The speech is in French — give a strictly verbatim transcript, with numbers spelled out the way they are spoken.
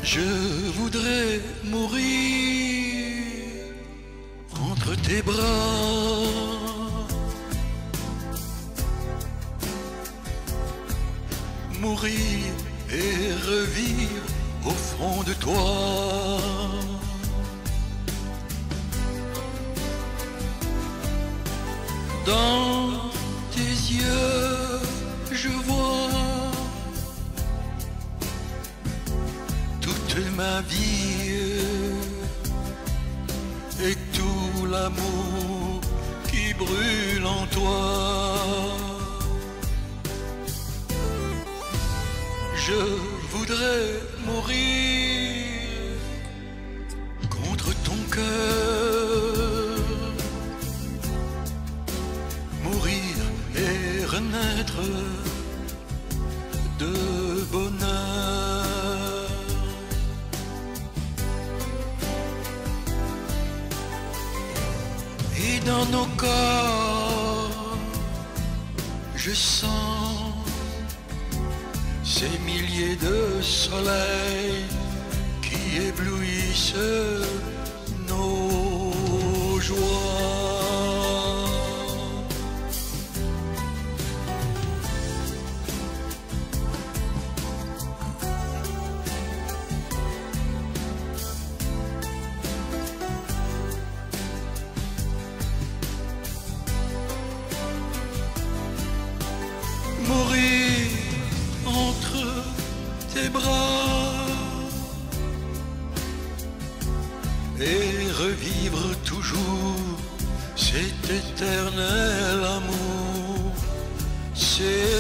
Je voudrais mourir entre tes bras, mourir et revivre au fond de toi. Dans tes yeux, je vois toute ma vie et tout l'amour qui brûle en toi. Je voudrais mourir contre ton cœur, mourir et renaître de bonheur. Et dans nos corps, je sens ces milliers de soleils qui éblouissent nos joies. Mourir entre tes bras et revivre toujours cet éternel amour. C'est